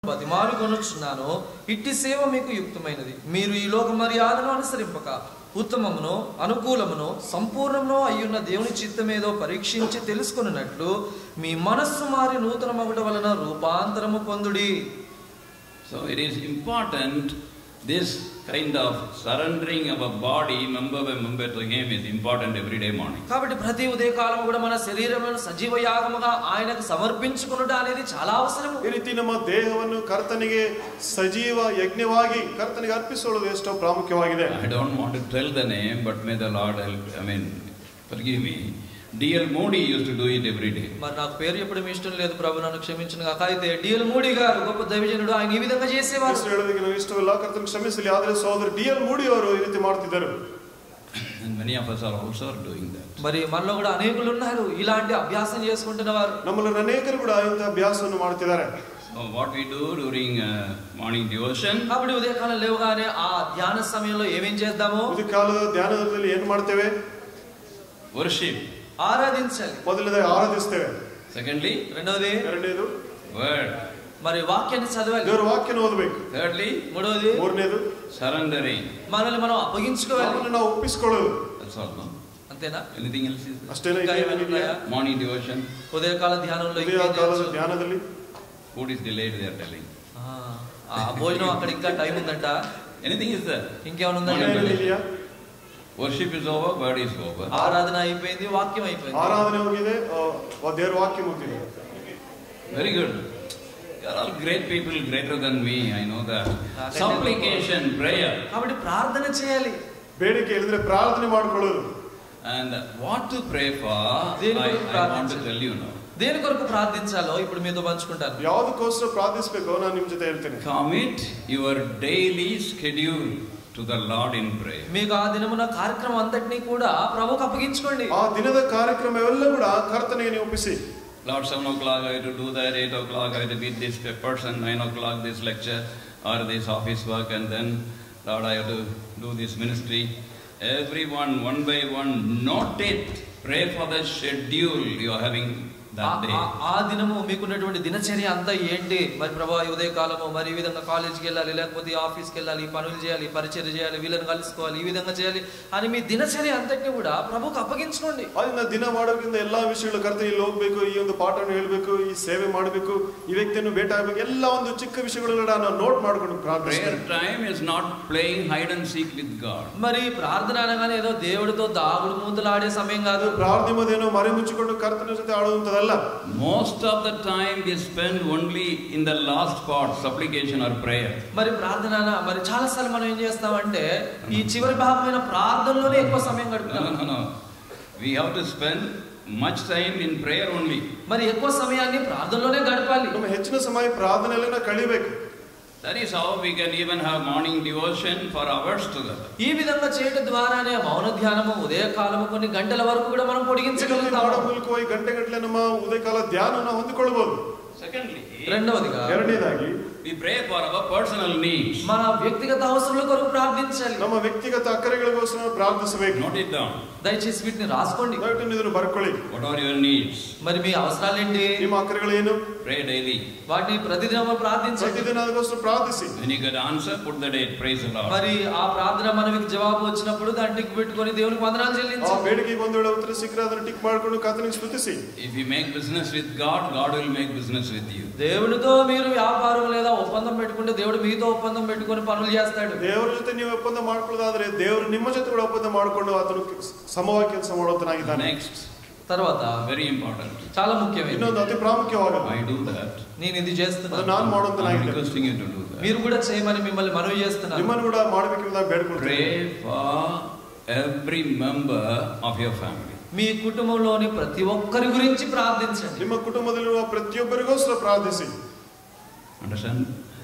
బతిమాలుకొనుచున్నాను, ఇట్టి సేవ మీకు యుక్తమైనది. మీరు ఈ లోక మర్యాదను అనుసరింపక ఉత్తమమును అనుకూలమును సంపూర్ణమును అయ్యున్న దేవుని చిత్తమేదో పరీక్షించి తెలుసుకున్నట్లు మీ మనస్సు మారి నూతన మగుట వలన రూపాంతరము పొందుడి. So it is important, this kind of surrendering of a body member by member to him is important every day morning. కాబట్టి ప్రతి ఉదయకాలం కూడా మన శరీరమును సజీవ యాగముగా ఆయనకు సమర్పించుకొనుట అనేది చాలా అవసరం. ಈ ರೀತಿ ನಮ್ಮ ದೇಹವನ್ನು ಕರ್ತನಿಗೆ ಸಜೀವ ಯಜ್ಞವಾಗಿ ಕರ್ತನಿಗೆ ಅರ್ಪಿಸುವುದು ಎಷ್ಟೋ ಪ್ರಾಮುಖ್ಯವಾಗಿದೆ. I don't want to tell the name, but may the Lord forgive me. D.L. Moody used to do it every day. మరి నాకు పేరు చెప్పడం ఇష్టం లేదు, ప్రభు నన్ను క్షమించును గాక. అయితే D.L. మూడీ గారు గొప్ప దైవజనుడు, ఆయన ఈ విధంగా చేసేవారు. ಹೇಳೋದಕ್ಕೆ ನಾವು ಇಷ್ಟವಿಲ್ಲ, ಕರ್ತನಿಗೆ ಕ್ಷಮಿಸಲಿ. ಆದರೆ ಸಹೋದರ D.L. ಮೂಡಿ ಅವರು ಈ ರೀತಿ ಮಾಡ್ತಿದ್ದರು. And many of us are also doing that. మరి మనలో కూడా అనేకులు ఉన్నారు ఇలాంటి అభ్యాసం చేసుకుంటున్నవారు. ನಮ್ಮಲ್ಲಿ ಅನೇಕರು ಕೂಡ ಇಂಥ ಅಭ್ಯಾಸವನ್ನು ಮಾಡ್ತಿದ್ದಾರೆ. So what we do during morning devotion, కాబట్టి ఉదయకాలం లేవగానే ఆ ధ్యాన సమయంలో ఏమేం చేద్దాము? ಉದಯಕಾಲದ ಧ್ಯಾನದಲ್ಲಿ ಏನು ಮಾಡ್ತೇವೆ? worship. ఆరాధించాలి. ಮೊದಲನೇದಾಗಿ ಆರಾಧಿಸ್ತೇವೆ. Secondly, ಎರಡನೇದು word. మరి వాక్యాన్ని చదవాలి. ದೇವರ ವಾಕ್ಯನ ಓದಬೇಕು. Thirdly, ಮೂರನೇದು surrendering. మనల్ని మనం అప్పగించుకోవాలి. ನಮ್ಮನ್ನು ನಾವು ಒಪ್ಪಿಸಿಕೊಳ್ಳೋದು. That's all, no? అంతేనా? Anything else is there? ಅಷ್ಟೇನಾ? Morning devotion. ఉదయకాల ధ్యానంలో ఉదయకాల ధ్యానದಲ್ಲಿ food is delayed, they are telling. ఆ భోజనం అక్కడ ఇంకా టైం ఉందంట. Anything is there? ఇంకేమైనా ఉందంట? Worship is over, word is over. ఆరాధన అయిపోయింది, వాక్యం అయిపోయింది. ఆరాధన ಹೋಗಿದೆ, ದೇವರ ವಾಕ್ಯ ಮುಗಿದಿದೆ. Very good. You are all great people, greater than me, I know that. Supplication, prayer. కాబట్టి ప్రార్థన చేయాలి. ಬೇಡಿಕೆ ಹೇಳಿದ್ರೆ ಪ್ರಾರ್ಥನೆ ಮಾಡಿಕೊಳ್ಳೋದು. And what to pray for, I want to tell you now. దేని కొరకు ప్రార్థించాలో ఇప్పుడు మీతో పంచుకుంటాను. ಯಾವುದಕ್ಕೋಸ್ಕರ ಪ್ರಾರ್ಥಿಸಬೇಕು ನಾನು ನಿಮ್ಮ ಜೊತೆ ಹೇಳ್ತೇನೆ. Commit your daily schedule to the Lord in prayer. మీకు ఆ దినమున కార్యక్రమం అంతటిని కూడా ప్రభువుకు అప్పగించుకోండి. ఆ దినದ ಕಾರ್ಯಕ್ರಮವೆಲ್ಲ ಕೂಡ ಕರ್ತನಿಗೆ ನೀವು ಒಪ್ಪಿಸಿ. Lord, 7 o'clock I have to do that, 8 o'clock I have to meet this person, 9 o'clock this lecture or this office work, and then Lord I have to do this ministry. Everyone, one by one, note it. Pray for the schedule you are having that day. ఆ దినము మీకున్నటువంటి దినచర్య అంతా ఏంటి? మరి ప్రభా ఉదయకాలము మరి ఈ విధంగా కాలేజీకి వెళ్ళాలి, లేకపోతే ఆఫీస్కి వెళ్ళాలి, పనులు చేయాలి, పరిచర్య చేయాలి, వీళ్ళని కలుసుకోవాలి, ఈ విధంగా చేయాలి అని మీ దినచర్య అంతటిని కూడా ప్రభువుకు అప్పగించుకోండి. ಅದನ್ನ ದಿನ ಮಾಡೋದ್ರಿಂದ ಎಲ್ಲಾ ವಿಷಯಗಳು ಕರ್ತನಿಗೆ ಇಲ್ಲಿ ಹೋಗ್ಬೇಕು, ಈ ಒಂದು ಪಾಠವನ್ನು ಹೇಳಬೇಕು, ಈ ಸೇವೆ ಮಾಡಬೇಕು, ಈ ವ್ಯಕ್ತಿಯನ್ನು ಭೇಟಿ ಆಗಬೇಕು, ಎಲ್ಲ ಒಂದು ಚಿಕ್ಕ ವಿಷಯಗಳನ್ನ ನಾವು ನೋಟ್ ಮಾಡ್ಕೊಂಡು ಪ್ರಾರ್ಥನೆ. Prayer time is not playing hide and seek with God. మరి ప్రార్థన అనగానే ఏదో దేవుడితో దాగుడు మూతలు ఆడే సమయం కాదు. ಪ್ರಾರ್ಥನೆ ಮಧ್ಯೇನೋ ಮರೆ ಮುಚ್ಚಿಕೊಂಡು ಕರ್ತನ ಜೊತೆ ಆಡುವಂತದಲ್ಲ. Most of the time we spend only in the last part, supplication or prayer. మరి ప్రార్థన మరి చాలా సార్లు మనం ఏం చేస్తామంటే ఈ చివరి భాగమైన ప్రార్థనలోనే ఎక్కువ సమయం గడుపుతాం. No. We have to spend much time in prayer only. మరి ఎక్కువ సమయాన్ని ప్రార్థనలోనే గడపాలి. ನಮ್ಮ ಹೆಚ್ಚಿನ ಸಮಯ ಪ್ರಾರ್ಥನೆಯಲ್ಲೇ ಕಳಿಬೇಕು. That is how we can even have morning devotion for hours together. ఈ విధంగా చేయడం ద్వారానే మౌన ధ్యానము ఉదయకాలము కొన్ని గంటల వరకు కూడా మనం పొడిగించగలుగుతాం. ಮಾಡೋ ಮೂಲಕವಾಗಿ ಗಂಟೆಗಟ್ಟಲೆ ನಮ್ಮ ಉದಯಕಾಲ ಧ್ಯಾನವನ್ನು ಹೊಂದಿಕೊಳ್ಳಬಹುದು. Secondly, ಎರಡನೇದಾಗಿ we pray for our personal needs. మన వ్యక్తిగత అవసరాల కొరకు ప్రార్థించాలి. ನಮ್ಮ ವ್ಯಕ್ತಿಗತ ಅಕ್ಕರೆಗಳಿಗೋಸ್ಕರ ಪ್ರಾರ್ಥಿಸಬೇಕು. Note it down. దయచేసి వీటిని రాసుకోండి. దయచేసి ಇದನ್ನು ಬರ್ಕೊಳ್ಳಿ. What are your needs? మరి మీ అవసరాలు ఏంటి? ನಿಮ್ಮ అక్కరెಗಳು ಏನು? Pray daily. వాటిని ప్రతిదినం ప్రార్థించండి. ప్రతిదిన ಅದಕ್ಕೋಸ್ಕರ ప్రార్థిಸಿ. When you get answer, put the date. Praise the Lord. మరి ఆ ప్రార్థన మనకి జవాబు వచ్చినప్పుడు దాన్ని టిక్ పెట్టుకొని దేవునికి వందనాలు చెల్లించండి. ఆ ಬೇಡಿಕೆಗೆ ಒಂದು ವೇಳೆ ಉತ್ತರ ಸಿಕ್ಕರೆ ಅದನ್ನು ಟಿಕ್ ಮಾಡಿಕೊಂಡು ಕರ್ತನಿಗೆ ಸ್ತುತಿಸಿ. If you make business with God, God will make business with you. దేవునితో మీరు వ్యాపారం లేదా ఒప్పందం పెట్టుకుంటే దేవుడు మీతో ఒప్పందం పెట్టుకొని పనులు చేస్తాడు. ದೇವರ ಜೊತೆ ನೀವು ಒಪ್ಪಂದ ಮಾಡ್ಕೊಳ್ಳೋದಾದ್ರೆ ದೇವರು ನಿಮ್ಮ ಜೊತೆ ಕೂಡ ಒಪ್ಪಂದ ಮಾಡಿಕೊಂಡು ಆತನು ಸಮವಾಗಿ ಕೆಲಸ ಮಾಡುವಂತನಾಗಿದ್ದಾನೆ. Next, తర్వాత very important, చాలా ముఖ్యమైనది ಇನ್ನೊಂದು ಅತಿ ಪ್ರಾಮುಖ್ಯವಾದದ್ದು, I do that. నేను ఇది చేస్తున్నాను, ನಾನು I'm ಮಾಡುವಂತನಾಗಿದ್ದೇನೆ. requesting you to do that. మీరు కూడా చేయమని మిమ్మల్ని మనవి చేస్తున్నాను. ನಿಮ್ಮನ್ನು ಕೂಡ ಮಾಡಬೇಕೆಂದು ನಾನು ಬೇಡಿಕೊಳ್ಳುತ್ತೇನೆ. Pray for every member of your family. మీ కుటుంబంలోని ప్రతి ఒక్కరి గురించి ప్రార్థించండి. ನಿಮ್ಮ ಕುಟುಂಬದಲ್ಲಿರುವ ಪ್ರತಿಯೊಬ್ಬರಿಗೋಸ್ಕರ ಪ್ರಾರ್ಥಿಸಿ. Understand?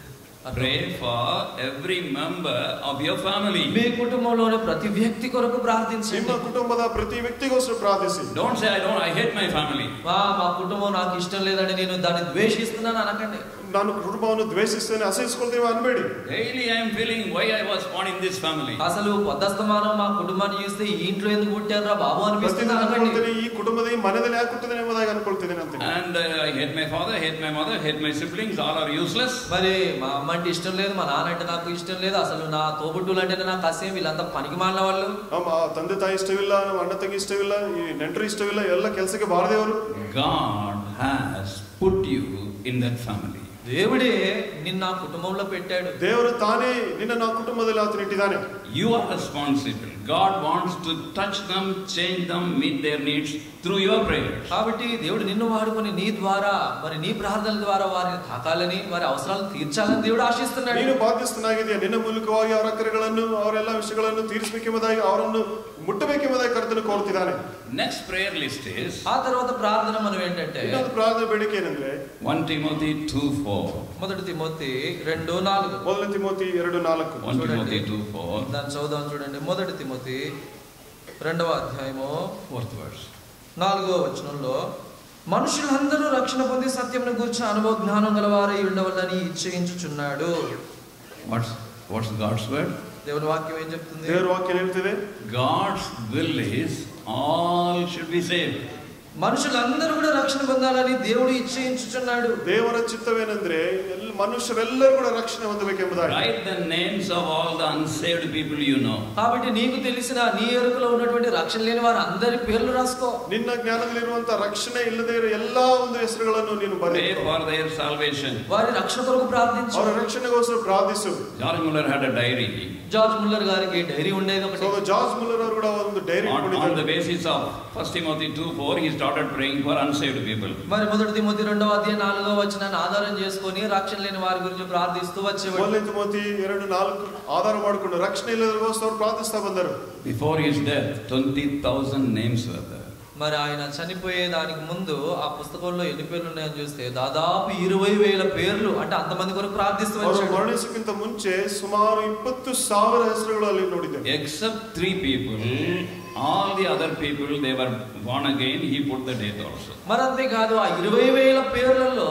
Pray for every member of your family. మీ కుటుంబంలోని ప్రతి వ్యక్తి కొరకు ప్రార్థించండి. ನಿಮ್ಮ ಕುಟುಂಬದ ಪ್ರತಿ ವ್ಯಕ್ತಿಗೋಸ್ಕರ ಪ್ರಾರ್ಥಿಸಿ. Don't say I hate my family. మా కుటుంబం నాకు ఇష్టం లేదని నేను దాన్ని ద్వేషిస్తున్నాను అనకండి. ನಾನು ಕುಟುಂಬವನ್ನು ದ್ವೇಷಿಸ್ತೇನೆ ಅಸಹಿಸಿಕೊಳ್ತೇವೆ ಅನ್ಬೇಡಿ. Daily I am feeling why I was born in this family. అసలు పొద్దస్తమానం మా కుటుంబాన్ని చూస్తే ఈ ఇంట్లో ఎందుకు పుట్టారా బాబు అనిపిస్తుంది అనకండి. ఈ కుటుంబದ ಈ ಮನೆಯಲ್ಲಿ ಯಾಕೆ ಹುಟ್ಟಿದ್ದೇನೆ ಎಂಬುದಾಗಿ ಅನ್ಕೊಳ್ತಿದ್ದೇನೆ ಅಂತ. And I hate my father, hate my mother, hate my siblings, all are useless. మరి మా అమ్మ అంటే ఇష్టం లేదు, మా నాన్న అంటే నాకు ఇష్టం లేదు, అసలు నా తోబుట్టులు అంటే నాకు అసహ్యం, వీళ్ళంతా పనికి మాలిన వాళ్ళు. ತಂದೆ ತಾಯಿ ಇಷ್ಟವಿಲ್ಲ, ನಮ್ಮ ಅಣ್ಣ ತಂಗಿ ಇಷ್ಟವಿಲ್ಲ, ಈ ನೆಂಟರು ಇಷ್ಟವಿಲ್ಲ, ಎಲ್ಲ ಕೆಲಸಕ್ಕೆ ಬಾರದೇವರು. God has put you in that family. దేవుడే నిన్న కుటుంబంలో పెట్టాడు. ದೇವರು ತಾನೇ ನಿನ್ನ ಕುಟುಂಬದಲ್ಲಿ ಆತನು ಇಟ್ಟಿದ್ದಾನೆ. You are responsible. God wants to touch them, change them, meet their needs through your prayers. కాబట్టి దేవుడు నిన్ను వాడుకొని నీ ద్వారా మరి నీ ప్రార్థనల ద్వారా వారిని తాకాలని, వారి అవసరాలను తీర్చాలని దేవుడు ఆశిస్తున్నాడు. ನೀನು ಬಾಧ್ಯಸ್ಥನಾಗಿದೆಯಾ, ನಿನ್ನ ಮೂಲಕವಾಗಿ ಅವರ ಅಕ್ಕರೆಗಳನ್ನು ಅವರೆಲ್ಲ ವಿಷಯಗಳನ್ನು ತೀರಿಸಬೇಕೆಂಬುದಾಗಿ ಅವರನ್ನು ಮುಟ್ಟಬೇಕೆಂಬುದಾಗಿ ಕರ್ತನು ಕೋರುತ್ತಿದ್ದಾನೆ. Next prayer list is, ఆ తర్వాత ప్రార్థన మనం ఏంటంటే ಇನ್ನೊಂದು ಪ್ರಾರ್ಥನೆ ಬೇಡಿಕೆ ಏನಂದ್ರೆ 1 Timothy 2:4. మొదటి తిమోతి 2:4. ಮೊದಲ ತಿಮೋತಿ 2:4. 1 Timothy 2:4. దాన్ని చదువుదాం చూడండి. మొదటి తిమోతి 2వ అధ్యాయము 4th verse. 4వ వచనంలో, మనుషులందరూ రక్షణ పొంది సత్యమును గూర్చి అనుభవ జ్ఞానం గలవారై ఉండవలని ఇచ్ఛయించుచున్నాడు. What's God's word? దేవుని వాక్యం ఏం చెప్తుంది? ದೇವರ ವಾಕ್ಯ ಹೇಳ್ತಿದೆ, God's will is all should be saved. మనుషులందరూ కూడా రక్షణ పొందాలని దేవుడు ఇచ్ఛయించుచున్నాడు. ದೇವರ ಚಿತ್ತವೇನೆಂದ್ರೆ ಮನುಷ್ಯರೆಲ್ಲರೂ ಕೂಡ ರಕ್ಷಣೆ ಹೊಂದಬೇಕೆಂಬುದಾಗಿ. Write the names of all the unsaved people you know. కాబట్టి నీకు తెలిసిన నీ ఎరుకలో ఉన్నటువంటి రక్షణ లేని వారి అందరి పేర్లు రాసుకో. ನಿನ್ನ ಜ್ಞಾನದಲ್ಲಿರುವಂತ ರಕ್ಷಣೆ ಇಲ್ಲದೆ ಇರೋ ಎಲ್ಲಾ ಒಂದು ಹೆಸರುಗಳನ್ನು ನೀನು ಬರೆದು Pray for their salvation. వారి రక్షణ కొరకు ప్రార్థించు. ಅವರ ರಕ್ಷಣೆಗೋಸ್ಕರ ಪ್ರಾರ್ಥಿಸು. George Muller had a diary. George Muller గారికి డైరీ ఉండేది ఒకటి. సో జార్జ్ ముల్లర్ ಅವರು ಕೂಡ ಒಂದು ಡೈರಿ ಇಟ್ಕೊಂಡಿದ್ದಾರೆ. On the basis of 1 Timothy 2:4 he started praying for unsaved people. మరి మొదటి తిమోతి 2వ అధ్యాయం 4వ వచనాన్ని ఆధారం చేసుకొని రక్షణ లేని వారి గురించి ప్రార్థిస్తూ వచ్చేవాడు. ಮೊದಲ ತಿಮೋತಿ 2:4 ಆಧಾರ ಮಾಡಿಕೊಂಡು ರಕ್ಷಣೆ ಇಲ್ಲದವರಿಗೋಸ್ಕರ ಪ್ರಾರ್ಥಿಸ್ತಾ ಬಂದರು. Before his death 20,000 names were there. మరి ఆయన చనిపోయే దానికి ముందు ఆ పుస్తకంలో ఎన్ని పేర్లు ఉన్నాయని చూస్తే దాదాపు 20,000 పేర్లు, అంటే అంతమంది కొరకు ప్రార్థిస్తూ వచ్చాడు. మరణిಸಕ್ಕಿಂತ ಮುಂಚೆ ಸುಮಾರು 20,000 ಹೆಸರುಗಳು ಅಲ್ಲಿ ನೋಡಿದ್ದೇವೆ. Except 3 people, all the other people they were born again. He put the date also. మరంతే కాదు, ఆ 20,000 పేర్లలో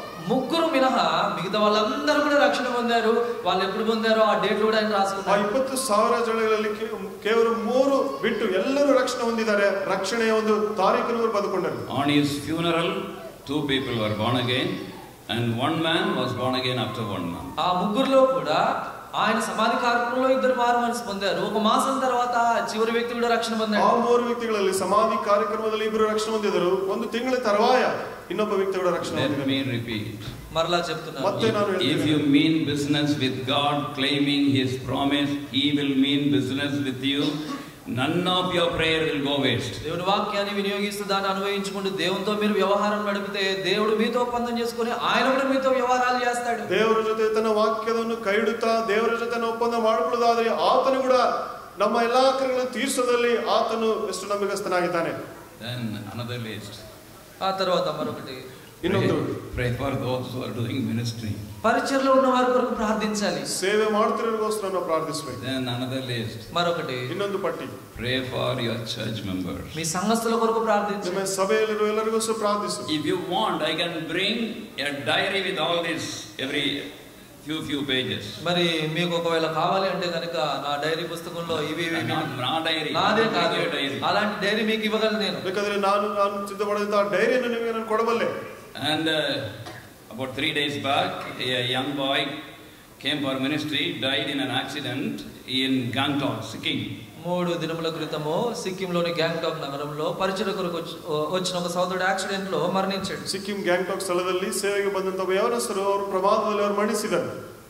3 మినహా మిగతా వాళ్ళందరూ కూడా రక్షణ పొందారు. వాళ్ళు ఎప్పుడు పొందారో ఆ డేట్ కూడా ఆయన రాసుకున్నారు. ಆ 20,000 ಜನಗಳಲ್ಲಿ ಕೇವಲ 3 ಬಿಟ್ಟು ಎಲ್ಲರೂ ರಕ್ಷಣೆ ಹೊಂದಿದ್ದಾರೆ. ರಕ್ಷಣೆಯ ಒಂದು ತಾರೀಖನ್ನು ಅವರು ಬದುಕೊಂಡರು. On his funeral 2 people were born again and 1 man was born again after 1 month. ఆ ముగ్గురులో కూడా ఆయన సమాధి కార్యక్రమంలో 2 మారు మనసు పొందారు. 1 మాసం తర్వాత చివరి వ్యక్తి కూడా రక్షణ పొందాడు. ಆ 3 ವ್ಯಕ್ತಿಗಳಲ್ಲಿ ಸಮಾಧಿ ಕಾರ್ಯಕ್ರಮದಲ್ಲಿ 2 ರಕ್ಷಣೆ ಹೊಂದಿದರು. 1 ತಿಂಗಳ ತರುವಾಯ ಇನ್ನೊಬ್ಬ ವ್ಯಕ್ತಿ ಕೂಡ ರಕ್ಷಣೆ ಹೊಂದಿದರು. Let me repeat. మరలా చెప్తున్నాను, ಮತ್ತೆ ನಾನು ಹೇಳ್ತೀನಿ, if you mean business with God claiming his promise, he will mean business with you. None of your prayer will go waste. దేవుని వాక్యాన్ని వినియోగిస్తూ దాన్ని అనుభవించుకుంటూ దేవునితో మీరు వ్యవహారం నడిపితే దేవుడు మీతో ఒప్పందం చేసుకొని ఆయన కూడా మీతో వ్యవహారాలు చేస్తాడు. ದೇವರ ಜೊತೆ ತನ್ನ ವಾಕ್ಯವನ್ನು ಕೈಡುತ್ತಾ ದೇವರ ಜೊತೆ ಒಪ್ಪಂದ ಮಾಡಿಕೊಳ್ಳೋದಾದ್ರೆ ಆತನು ಕೂಡ ನಮ್ಮ ಎಲ್ಲಾ ಕಾರ್ಯಗಳನ್ನು ತೀರಿಸೋದಲ್ಲಿ ಆತನು ಎಷ್ಟು ನಂಬಿಕಸ್ಥನಾಗಿದ್ದಾನೆ. Then another list. ఆ తర్వాత మరొకటి, ಇನ್ನೊಂದು, pray for those who are doing ministry. పరిచర్లో ఉన్న వారి కొరకు ప్రార్థించాలి. ಸೇವೆ ಮಾಡ್ತಿರೋರಿಗೋಸ್ಕರ ನಾವು ಪ್ರಾರ್ಥಿಸಬೇಕು. Then another list. మరొకటి, ಇನ್ನೊಂದು ಪಟ್ಟಿ, pray for your church members. మీ సంఘస్థుల కొరకు ప్రార్థించు. ನಿಮ್ಮ ಸಭೆಯಲ್ಲಿರುವ ಎಲ್ಲರಿಗೋಸ್ಕರ ಪ್ರಾರ್ಥಿಸು. If you want, I can bring a diary with all this every few pages. మరి మీకు ఒకవేళ కావాలి అంటే కనుక నా డైరీ పుస్తకంలో ఇవి నా డైరీ, నాదే కాదు, అలాంటి డైరీ మీకు ఇవ్వగలను నేను. ಬೇಕಾದ್ರೆ ನಾನು ಸಿದ್ಧಪಡಿಸಿದ ಡೈರಿಯನ್ನು ನಿಮಗೆ ನಾನು ಕೊಡಬಲ್ಲೆ. And about 3 days back, a young boy came for ministry, died in an accident in Gangtok, Sikkim. 3 దినముల క్రితము సిక్కింలోని గ్యాంగ్టాక్ నగరంలో పరిచయ కొరకు వచ్చిన ఒక సోదరుడు యాక్సిడెంట్ లో మరణించాడు. ಸಿಕ್ಕಿಂ ಗ್ಯಾಂಗ್ಟಾಕ್ ಸ್ಥಳದಲ್ಲಿ ಸೇವೆಗೆ ಬಂದಂತ ಯವನಸ್ಥರು ಅವರು ಪ್ರಮಾದದಲ್ಲಿ ಅವರು ಮರಣಿಸಿದರು.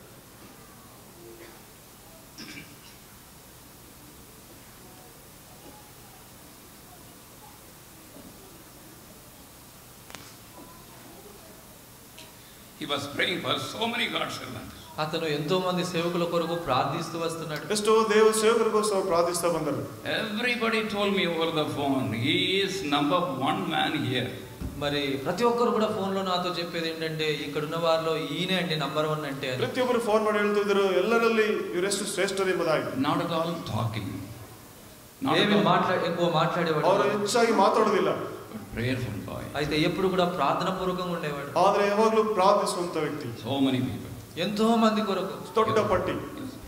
He was praying for so many God's servants. అతను ఎంతో మంది సేవకుల కొరకు ప్రార్థిస్తూ వస్తున్నాడు. ఎಷ್ಟೋ ದೇವ ಸೇವಕರಿಗೋಸ್ಕರ ಪ್ರಾರ್ಥಿಸ್ತಾ ಬಂದರು. Everybody told me over the phone, he is number 1 man here. మరి ప్రతి ఒక్కరు కూడా ఫోన్ లో నాతో చెప్పేది ఏంటంటే ఇక్కడ ఉన్న వారిలో ఈయనే అండి నంబర్ 1 అంటే. ಪ್ರತಿಯೊಬ್ಬರು ಫೋನ್ ಮಾಡಿ ಹೇಳ್ತಿದ್ರು ಎಲ್ಲರಲ್ಲಿ ಇವರೆಷ್ಟು ಶ್ರೇಷ್ಠರು ಎಂಬುದಾಗಿ. Not at all talking. ఎక్కువ మాట్లాడేవాడు. ಅವರು ಹೆಚ್ಚಾಗಿ ಮಾತಾಡೋದಿಲ್ಲ. Prayerful boy. అయితే ఎప్పుడు కూడా ప్రార్థన పూర్వకంగా ఉండేవాడు. ಆದ್ರೆ ಯಾವಾಗಲೂ ಪ್ರಾರ್ಥಿಸುವಂತ ವ್ಯಕ್ತಿ. So many people. ఎంతో మంది కొరకు ದೊಡ್ಡ ಪಟ್ಟಿ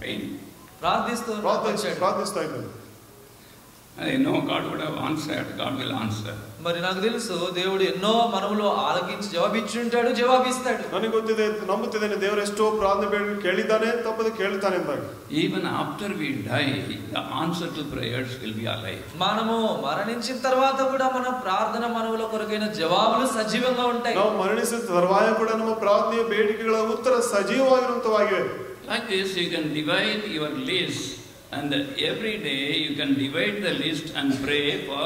ప్రార్థిస్తా ఇದ್ದಾರೆ. I know God would have answered. God will answer. మరి నాకు తెలుసు దేవుడు ఎన్నో మనములో ఆలకించి జవాబిచ్చుంటాడు, జవాబిస్తాడు. ನನಗೆ ಗೊತ್ತಿದೆ, ನಂಬುತ್ತಿದ್ದೇನೆ ದೇವರು ಎಷ್ಟೋ ಪ್ರಾರ್ಥನೆ ಬೇಡಿ ಕೇಳಿದ್ದಾನೆ, ತಪ್ಪದೆ ಕೇಳ್ತಾನೆ ಎಂದಾಗ. Even after we die, the answer to prayers will be alive. మనము మరణించిన తర్వాత కూడా మన ప్రార్థన మనముల కొరకైన జవాబులు సజీవంగా ఉంటాయి. ನಾವು ಮರಣಿಸಿದ ತರುವಾಯ ಕೂಡ ನಮ್ಮ ಪ್ರಾರ್ಥನೆಯ ಬೇಡಿಕೆಗಳ ಉತ್ತರ ಸಜೀವವಾಗಿರುವಂತವಾಗಿವೆ. Like this, you can divide your list, and every day you can divide the list and pray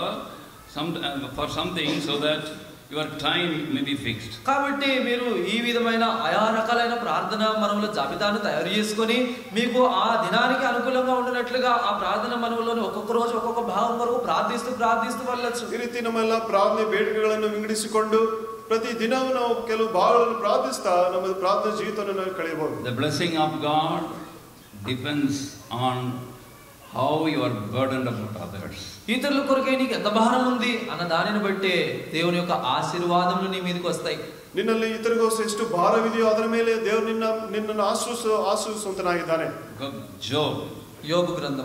for something so that your time may be fixed. కాబట్టి మీరు ఈ విధమైన ఆయా రకాలైన ప్రార్థన మనముల జాబితాను తయారు చేసుకొని మీకు ఆ దినానికి అనుకూలంగా ఉండనట్లుగా ఆ ప్రార్థన మనములోని ఒక్కొక్క రోజు ఒక్కొక్క భాగం వరకు ప్రార్థిస్తూ వెళ్ళొచ్చు. ಈ ರೀತಿ ನಮ್ಮೆಲ್ಲ ಪ್ರಾರ್ಥನೆ ಬೇಡಿಕೆಗಳನ್ನು ವಿಂಗಡಿಸಿಕೊಂಡು ಪ್ರತಿ ದಿನವೂ ನಾವು ಕೆಲವು ಭಾಗಗಳನ್ನು ಪ್ರಾರ್ಥಿಸ್ತಾ ನಮ್ಮ ಪ್ರಾರ್ಥನಾ ಜೀವಿತವನ್ನು ಕಳೆಯಬಹುದು. The blessing of God depends on how you are burdened about others. ఇతరుల కొరకై నీకు ఎంత భారం ఉంది అన్న దానిని బట్టి దేవుని యొక్క ఆశీర్వాదములు నీ మీదకి వస్తాయి. ನಿನ್ನಲ್ಲಿ ಇತರಿಗೋಸ್ಕರ ಎಷ್ಟು ಭಾರವಿದೆಯೋ ಅದರ ಮೇಲೆ ದೇವರು ನಿನ್ನನ್ನು ಆಶ್ರಯಿಸುವಂತನಾಗಿದ್ದಾನೆ. యోబు గ్రంథం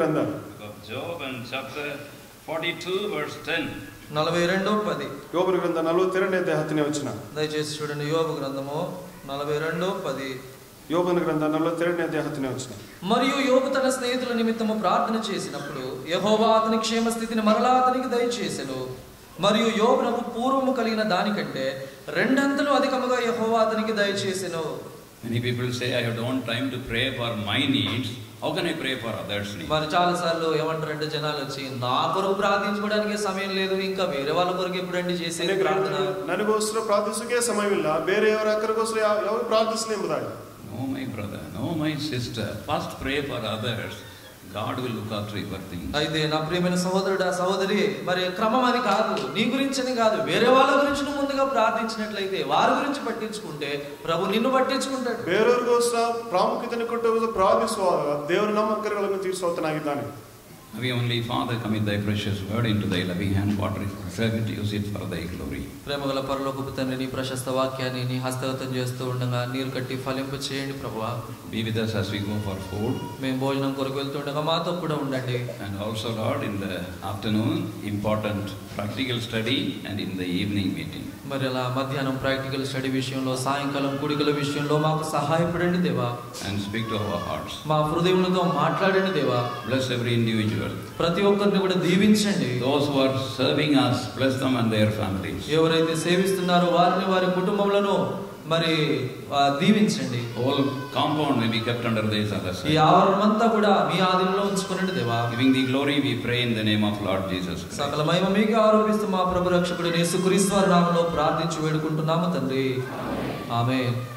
Job and chapter 42 verse 10. 42:10. యోబు గ్రంథం 42ನೇ అధ్యాయం 10ನೇ వచన. దయచేసి చూడండి. యోబు గ్రంథము 42:10. యోబు గ్రంథం 42ನೇ అధ్యాయం 10ನೇ వచన. మరియు యోబు తన స్నేహితుల నిమిత్తము ప్రార్థన చేసినప్పుడు యెహోవా అతని క్షేమ స్థితిని మరలా అతనికి దయచేసెను. మరియు యోబునకు పూర్వము కలిగిన దానికంటే రెండంతలు అధికముగా యెహోవా అతనికి దయచేసెను. Many people say, I don't have time to pray for my needs. How can I pray for others' needs? మరి చాలా సార్లు ఏమంటారంటే జనాలు వచ్చి నా కొరకు ప్రార్థించుకోవడానికి సమయం లేదు, ఇంకా వేరే వాళ్ళ కొరకు ఎప్పుడండి చేసేది ప్రార్థన? ನನಗೋಸ್ಕರ ಪ್ರಾರ್ಥಿಸೋಕೆ ಸಮಯವಿಲ್ಲ, ಬೇರೆಯವರ ಅಕ್ಕರಿಗೋಸ್ಕರ ಯಾವ ಪ್ರಾರ್ಥಿಸಲಿ ಎಂಬುದಾಗಿ. No, my brother, no, my sister. First pray for others. God will look after your things. అయితే నా ప్రియమైన సహోదరుడా సహోదరి, మరి క్రమం అది కాదు, నీ గురించి అని కాదు, వేరే వాళ్ళ గురించి నువ్వు ముందుగా ప్రార్థించినట్లయితే వారి గురించి పట్టించుకుంటే ప్రభు నిన్ను పట్టించుకుంటాడు. ಬೇರೆಯವರಿಗೋಸ್ಕರ ಪ್ರಾಮುಖ್ಯತೆಯನ್ನು ಕೊಟ್ಟು ಪ್ರಾರ್ಥಿಸುವಾಗ ದೇವರು ನಮ್ಮ ಅಕ್ಕರೆಗಳನ್ನು ತೀರಿಸುವತನಾಗಿದ್ದಾನೆ. We only Father, commit thy precious word into thy loving hand, water it, preserve it, use it for thy glory. ప్రేమగల పరలోకపు తండ్రి, నీ ప్రశస్త వాక్యాన్ని నీ హస్తగతం చేస్తూ ఉండగా నీరు కట్టి ఫలింపు చేయండి ప్రభువా. Be with us as we go for food. మేము భోజనం కొరకు వెళ్తుండగా మాతో కూడా ఉండండి. And also Lord, in the afternoon, important practical study, and in the evening meeting. మరి అలా మధ్యాహ్నం ప్రాక్టికల్ స్టడీ విషయంలో, సాయంకాలం కూడికల విషయంలో మాకు సహాయపడండి దేవా. And speak to our hearts. మా హృదయములతో మాట్లాడండి దేవా. Bless every individual. ప్రతి ఒక్కరిని కూడా దీవించండి. Those who are serving us, bless them and their families. ఎవరైతే సేవిస్తున్నారో వారిని వారి కుటుంబములను మరి దీవించండి. Whole compound may be kept under this other. ఈ ఆవరణమంతా కూడా మీ ఆధీనంలో ఉంచుకోండి దేవా. Giving the glory, we pray in the name of Lord Jesus Christ. సకల మహిమ మీకే ఆరోపిస్తూ మా ప్రభు రక్షకుడైన యేసుక్రీస్తు వారి నామములో ప్రార్థించి వేడుకుంటున్నాము తండ్రి. ఆమేన్.